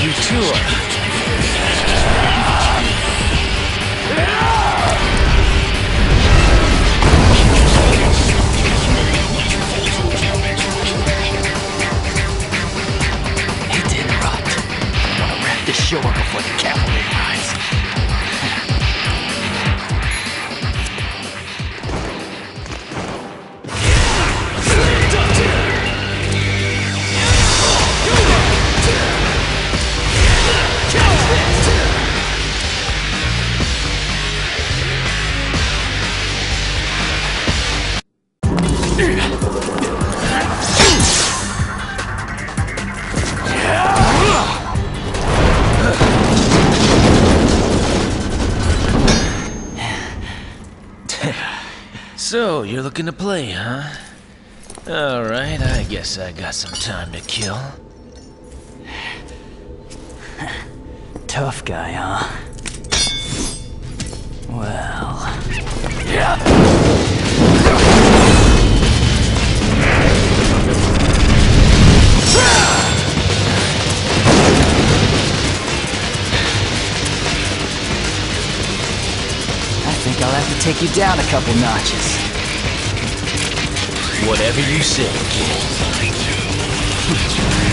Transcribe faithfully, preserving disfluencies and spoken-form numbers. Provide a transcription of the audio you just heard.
You too. Hate to interrupt. I want to wrap this show up before the cavalry arrives. So, you're looking to play, huh? Alright, I guess I got some time to kill. Tough guy, huh? Well... I think I'll have to take you down a couple notches. Whatever you say, kid.